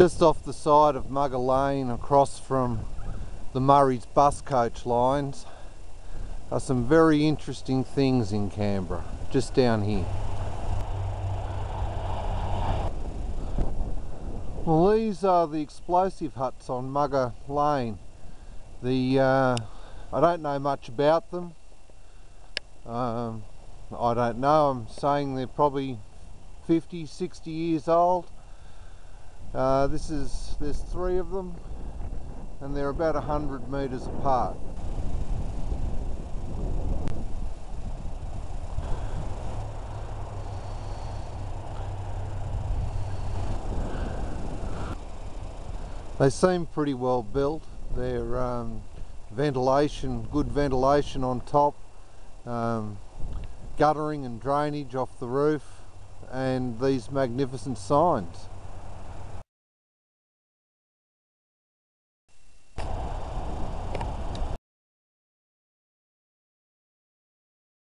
Just off the side of Mugga Lane, across from the Murray's bus coach lines, are some very interesting things in Canberra, just down here. Well, these are the explosive huts on Mugga Lane. I don't know much about them. I don't know, I'm saying they're probably 50, 60 years old. There's 3 of them, and they're about 100 metres apart. They seem pretty well built. They're good ventilation on top, guttering and drainage off the roof, and these magnificent signs.